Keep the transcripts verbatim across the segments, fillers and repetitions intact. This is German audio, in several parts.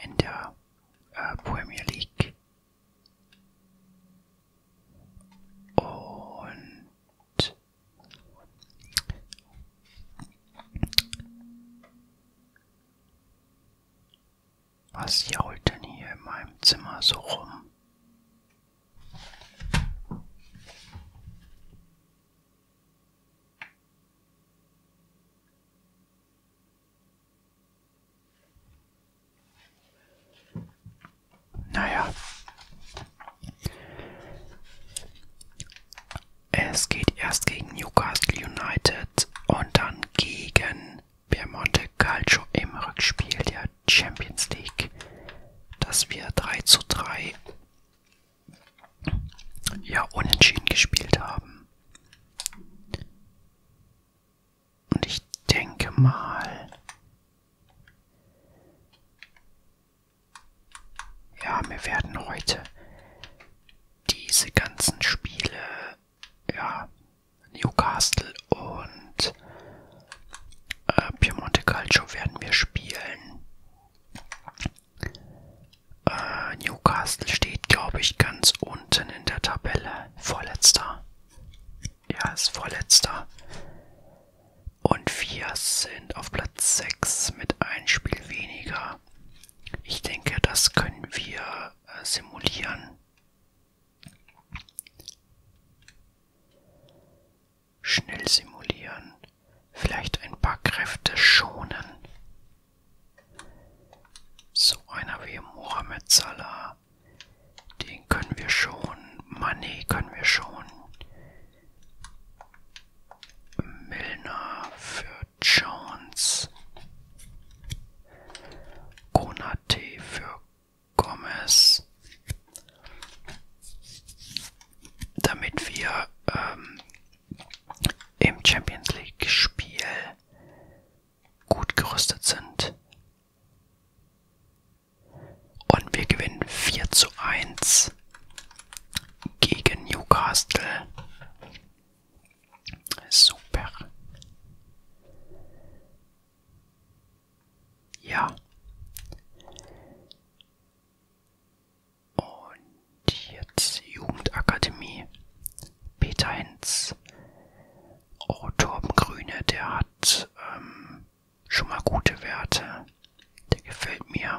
in der äh, Premier League. Und was jault denn hier in meinem Zimmer so rum? Naja. Es geht erst gegen Newcastle United und dann gegen Piemonte Calcio im Rückspiel der Champions League, dass wir drei zu drei ja unentschieden gespielt haben. Und ich denke mal, ja, wir werden heute diese ganzen Spiele, ja, Newcastle und äh, Piemonte Calcio werden wir spielen. Äh, Newcastle steht, glaube ich, ganz unten in der Tabelle. Vorletzter. Ja, ist Vorletzter. Und wir sind auf Platz sechs mit einem Spiel weniger. Ich denke, das können wir äh, simulieren. Schnell simulieren. Vielleicht ein paar Kräfte schonen. So einer wie Mohamed Salah. Den können wir schon. Mané können wir schon. Milner für Jones. Konate für Gomez. Damit wir ähm, im Champions League Spiel gut gerüstet sind. Und wir gewinnen vier zu eins gegen Newcastle. Super. Ja. Und jetzt Jugendakademie. Peter Hinz. Oh, Torben Grüne, der hat ähm, schon mal gute Werte. Der gefällt mir.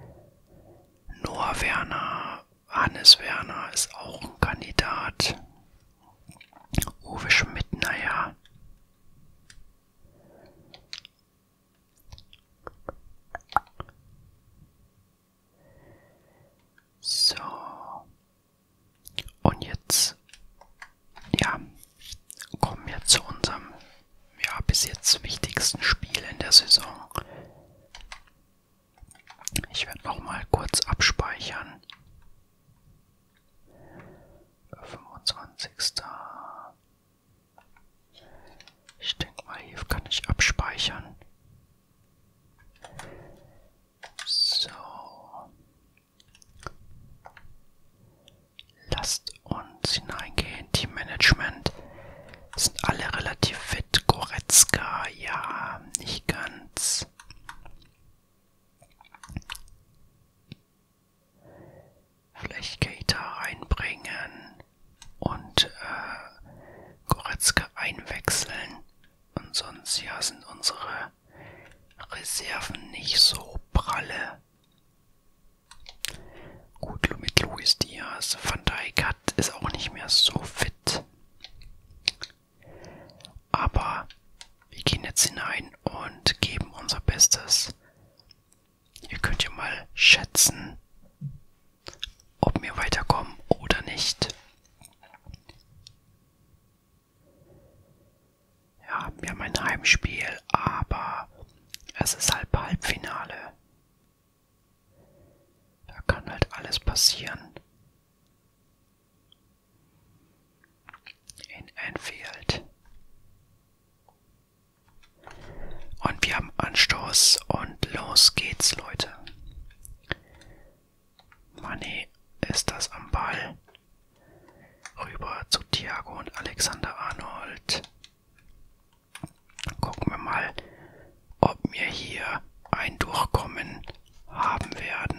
Noah Werner, Hannes Werner ist auch ein Kandidat. Uwe Schmidt, naja. So. Und jetzt, ja, kommen wir zu unserem, ja, bis jetzt wichtigsten Spiel in der Saison. Ich werde noch mal kurz abspeichern. fünfundzwanzigster Ich denke mal, hier kann ich abspeichern. So. Lasst uns hineingehen. Teammanagement. Sind alle relativ fit. Goretzka, ja, nicht ganz. Vielleicht Keita reinbringen und äh, Goretzka einwechseln. Und sonst ja sind unsere Reserven nicht so pralle. Gut, mit Luis Diaz. Van Dijk hat, ist auch nicht mehr so fit. Aber wir gehen jetzt hinein und geben unser Bestes. Ihr könnt ja mal schätzen, ob wir weiterkommen oder nicht. Ja, wir haben ein Heimspiel, aber es ist halb Halbfinale. Da kann halt alles passieren. In Anfield. Und wir haben Anstoß und los geht's, Leute. Mané ist das am Ball. Rüber zu Thiago und Alexander Arnold. Gucken wir mal, ob wir hier ein Durchkommen haben werden.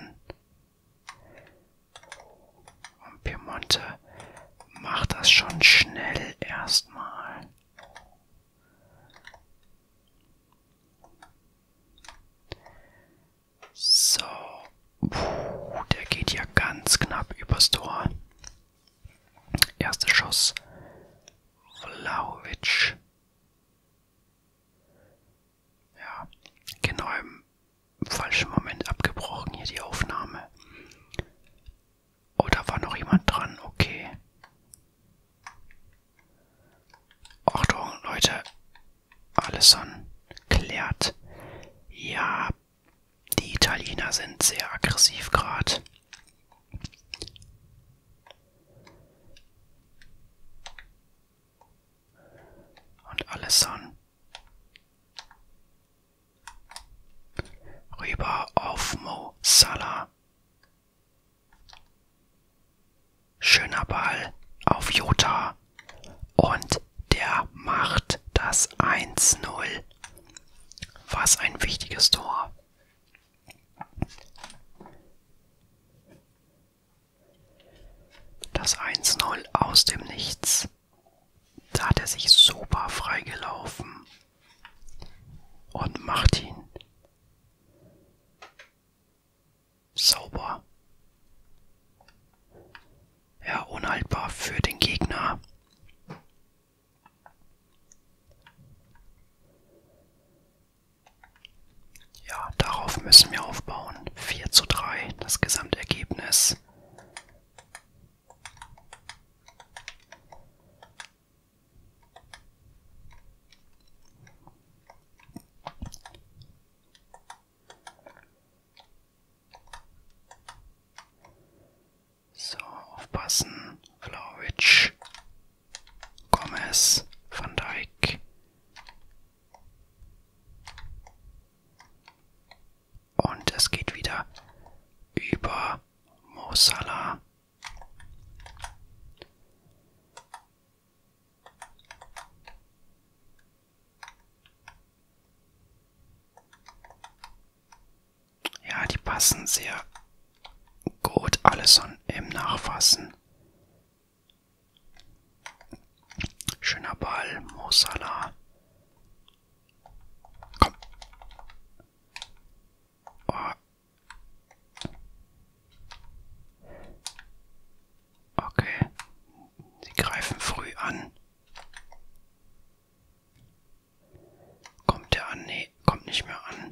vors Tor. Erster Schuss. Vlahovic. Ja, genau im falschen Moment abgebrochen hier die Aufnahme. Oh, da war noch jemand dran, okay. Achtung, Leute. Alisson klärt. Ja, die Italiener sind sehr aggressiv gerade. Und Alisson. Rüber auf Mo Salah. Schöner Ball auf Jota. Und der macht das eins null. Was ein wichtiges Tor. Das eins null aus dem Nichts. Da hat er sich super freigelaufen. Und macht ihn. Sauber. Ja, unhaltbar für den Gegner. Ja, darauf müssen wir aufbauen. vier zu drei, das Gesamtergebnis. So, aufpassen. Vlahovic. Gomez. Van Dijk. Und es geht wieder über Mo Salah. Ja, die passen sehr gut. Alisson im Nachfassen. Schöner Ball, Mo Salah. Komm. Oh. Okay. Sie greifen früh an. Kommt der an? Nee, kommt nicht mehr an.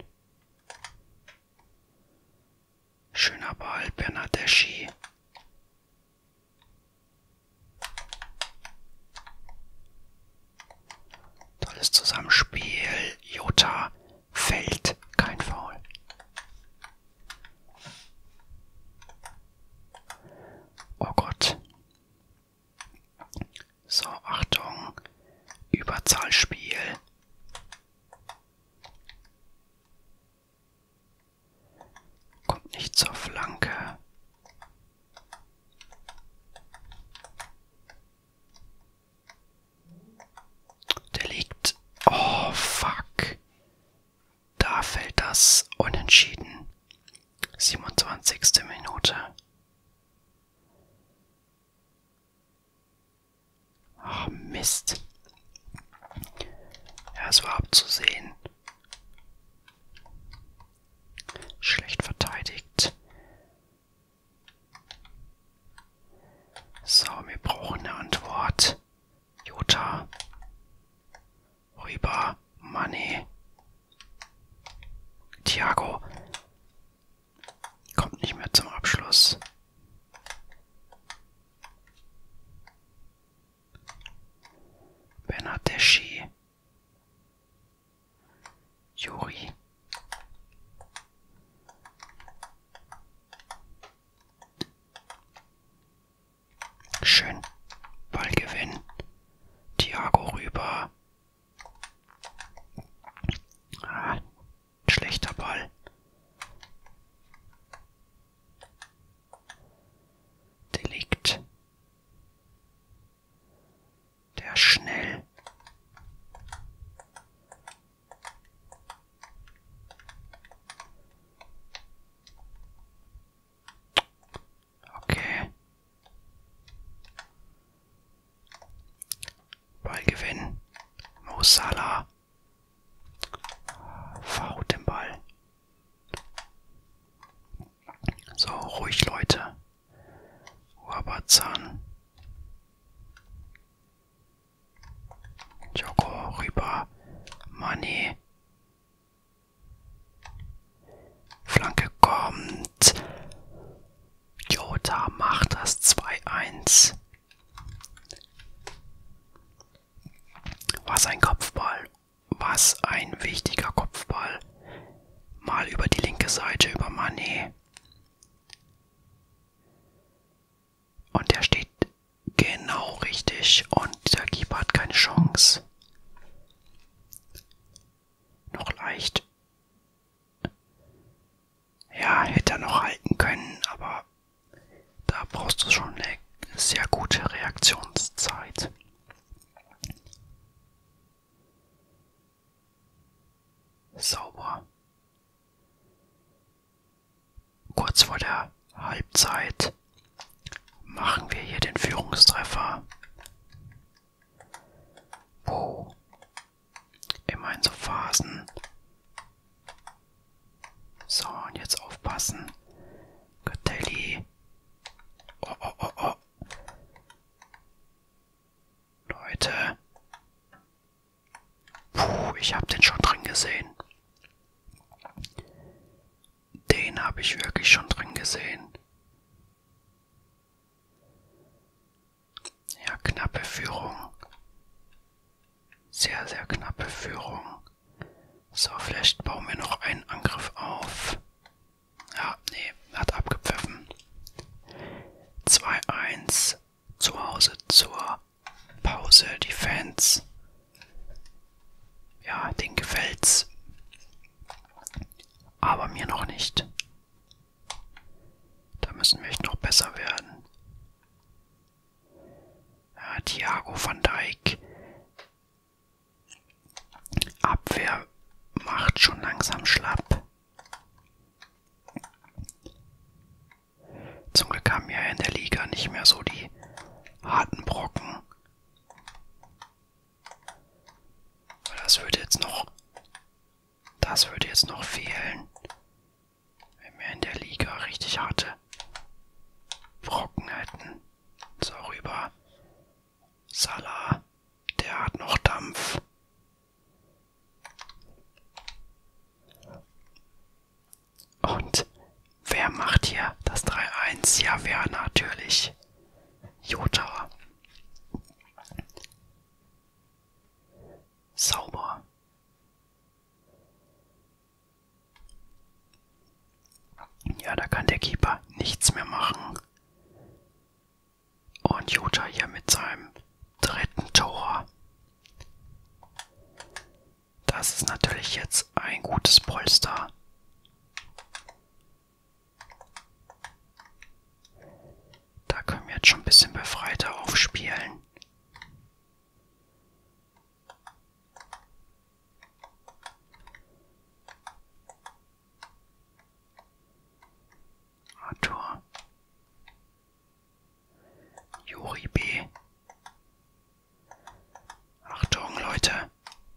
Schöner Ball, Bernardeschi. Tolles Zusammenspiel. Jota fällt. Kein Foul. Oh Gott. So, Achtung. Überzahlspiel. Kommt nicht zur Flanke. Der liegt. Oh, fuck. Da fällt das Unentschieden. siebenundzwanzigste Minute. Oh, Mist. Ja, es war abzusehen. Schlecht verteidigt. So, wir brauchen eine Antwort. Jota. Rüber. Mané. Thiago. Kommt nicht mehr zum Abschluss. Bernardeschi. Juri. Schön. Ballgewinn. Thiago rüber. Ah, schlechter Ball. Delikt. Der schnell. Okay. Ballgewinn. Mo Salah. Verhaut den Ball. So, ruhig, Leute. spritzern. Joko rüber. Mané. Flanke kommt. Jota macht das zwei eins. Was ein Kopfball. Was ein wichtiger Kopfball. Mal über die linke Seite, über Mané. Und der steht genau richtig. Und der Keeper hat keine Chance. Noch leicht. Ja, hätte er noch halten können, aber da brauchst du schon eine sehr gute Reaktionszeit. Sauber. Kurz vor der Halbzeit machen wir hier den Führungstreffer. Wow. Immer in so Phasen. So, und jetzt aufpassen. Gatelli. Oh, oh, oh, oh. Leute. Puh, ich hab den schon drin gesehen. Den habe ich wirklich schon drin gesehen. Ja, knappe Führung. Sehr, sehr knappe Führung. So, vielleicht bauen wir noch einen Angriff auf. Ja, nee, hat abgepfiffen. zwei eins. Zu Hause zur Pause. Die Fans. Ja, denen gefällt's. Aber mir noch nicht. Da müssen wir echt noch besser werden. Ja, Thiago van Dijk. Abwehr macht schon langsam schlapp. Zum Glück haben wir in der Liga nicht mehr so die harten Brocken. Das würde jetzt noch, das würde jetzt noch fehlen, wenn wir in der Liga richtig harte Brocken hätten. So, rüber. Salah, der hat noch Dampf. Und wer macht hier das drei eins? Ja, wer natürlich? Jota. Sauber. Ja, da kann der Keeper nichts mehr machen. Und Jota hier mit seinem dritten Tor. Das ist natürlich jetzt ein gutes Polster. Da können wir jetzt schon ein bisschen befreiter aufspielen. Arthur. Juri B. Achtung, Leute.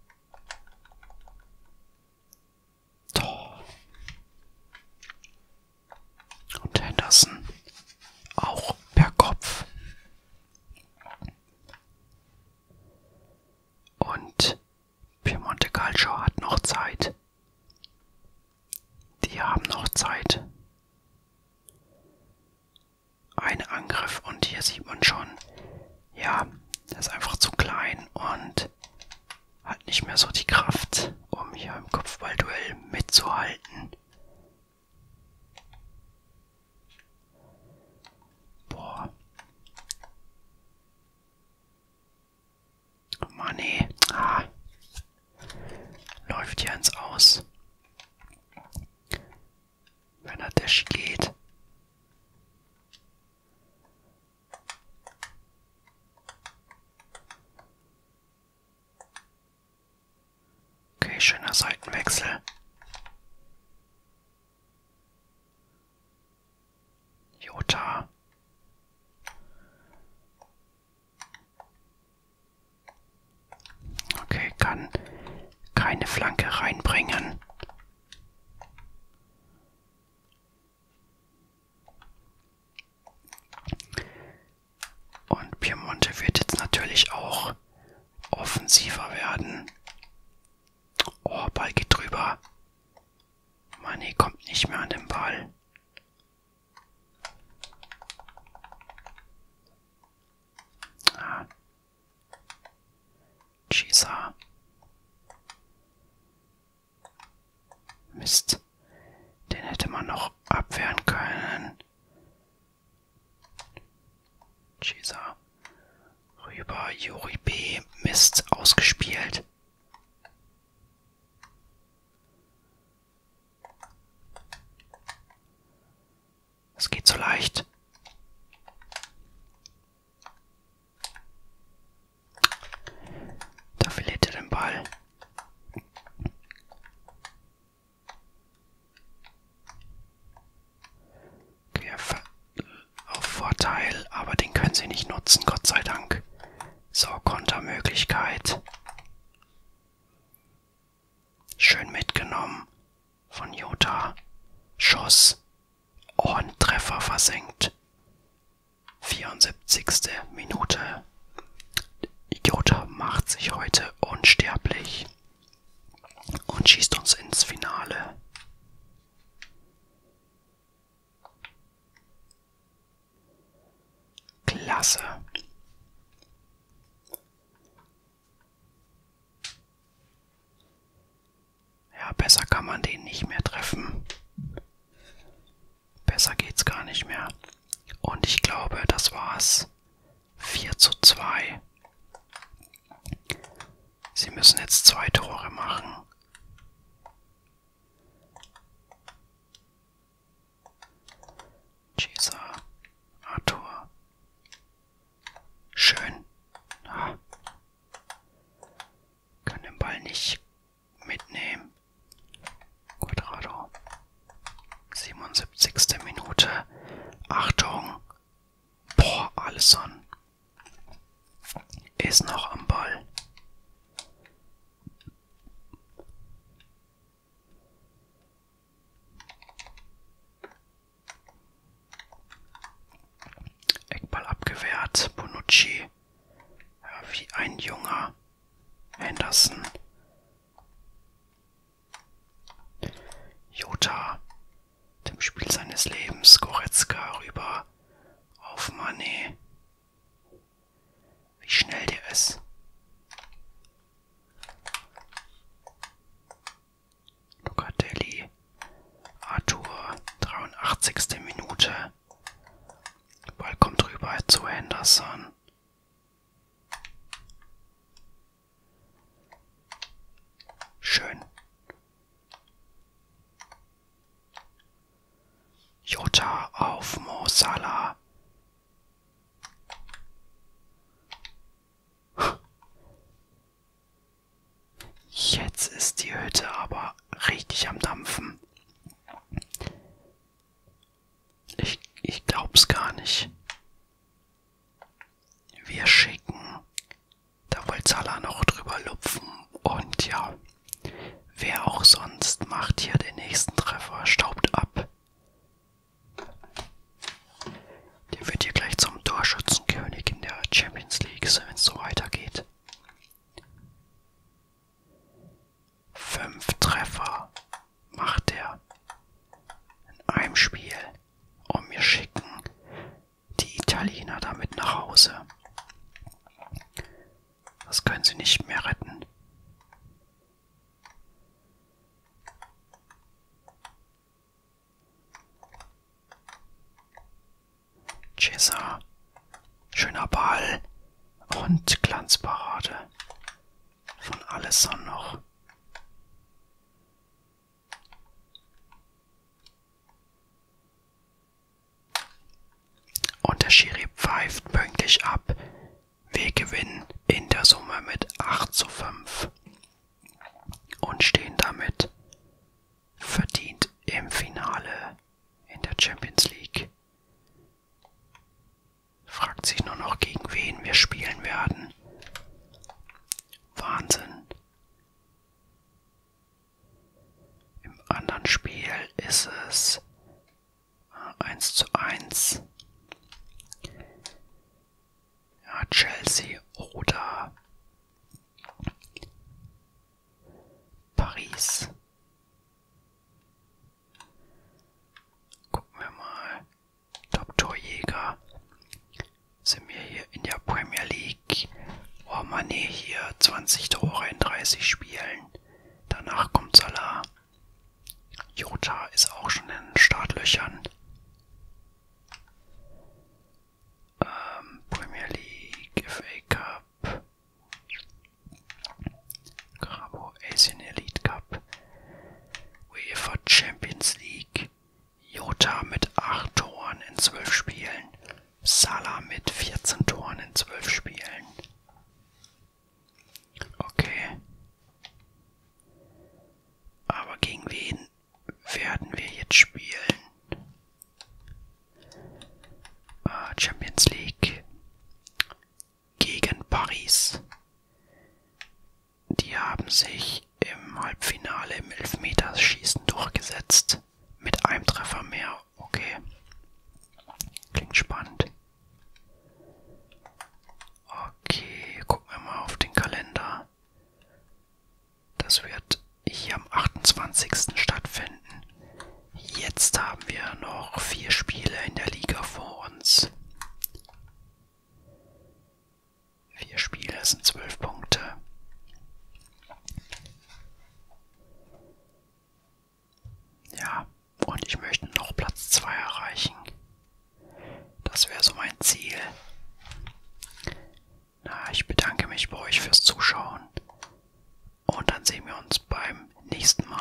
Tor. Und Henderson. Auch per Kopf. Und Piemonte Calcio hat noch Zeit. Die haben noch Zeit. Ein Angriff und hier sieht man schon, ja, der ist einfach zu klein und hat nicht mehr so die Kraft, um hier im Kopfballduell mitzuhalten. Boah. Mané. Ah. Läuft hier ins Aus. Wenn er Dash geht. Okay, schöner Seitenwechsel. Jota. Okay, kann keine Flanke reinbringen. Conte wird jetzt natürlich auch offensiver werden. Oh, Ball geht drüber. Mané kommt nicht mehr an den Ball. Ah. Chiesa. Mist. Den hätte man noch abwehren können. Chiesa. Rüber. Juri B. Mist. Ausgespielt. Es geht so leicht. Da verliert er den Ball. Okay, auf Vorteil, aber den können sie nicht nutzen, Gott sei Dank. So, Kontermöglichkeit. Schön mitgenommen von Jota. Schuss. Oh, ein Treffer versenkt. vierundsiebzigste Minute. Jota macht sich heute unsterblich und schießt uns ins Finale. Klasse. Ja, besser kann man den nicht mehr treffen. Besser geht's gar nicht mehr. Und ich glaube, das war's. vier zu zwei. Sie müssen jetzt zwei Tore machen. Chiesa. Arthur. Schön. Ah. Können den Ball nicht mitnehmen. Quadrado. siebenundsiebzigste Minute. Achtung. Boah, Alisson ist noch am Ball. Eckball abgewehrt. Bonucci. Ja, wie ein junger Henderson. Jota. Dem Spiel seines Lebens. Goretzka rüber auf Mané. Wie schnell der ist. Locatelli. Arthur. dreiundachtzigste Minute. Der Ball kommt rüber zu Henderson. Schön. Jota auf Mo Salah. Jetzt ist die Hütte aber richtig am Dampfen. Ich, ich glaub's gar nicht. Wir schicken. Da wollte Salah noch drüber lupfen. Und ja, wer auch sonst macht hier den nächsten Treffer. Staubt ab. Der wird hier gleich zum Torschützenkönig in der Champions League, wenn es so weitergeht. Fünf Treffer macht er in einem Spiel. Und wir schicken die Italiener damit nach Hause. Das können sie nicht mehr retten. Chiesa. Schöner Ball. Und Glanzparade von Alisson noch. Und der Schiri pfeift pünktlich ab. Wir gewinnen in der Summe mit acht zu fünf und stehen damit verdient im Finale in der Champions League. Fragt sich nur noch, gegen wen wir spielen werden. Wahnsinn. Im anderen Spiel ist es eins zu eins. Ja, Chelsea oder Paris. Gucken wir mal. Top-Torjäger. Sind wir hier in der Premier League. Oh Mann, hier zwanzig Tore in dreißig Spielen. Danach kommt Salah. Jota ist auch schon in den Startlöchern. Ähm, Premier League, F A Cup, Grabo Asian Elite Cup, UEFA Champions League. Jota mit acht Toren in zwölf Spielen. Salah mit vierzehn Toren in zwölf Spielen. Okay. Aber gegen wen werden wir jetzt spielen? Uh, Champions League gegen Paris. Die haben sich im Halbfinale im Elfmeterschießen durchgesetzt. Mit einem Treffer mehr. Okay. Klingt spannend. Okay, gucken wir mal auf den Kalender. Das wird hier am achtundzwanzigsten stattfinden. Jetzt haben wir noch vier Spiele in der Liga vor uns. Vier Spiele sind zwölf Punkte. Ja, und ich möchte noch Platz zwei erreichen. Das wäre so mein Ziel. Na, ich bedanke mich bei euch fürs Zuschauen. Und dann sehen wir uns beim nächsten Mal.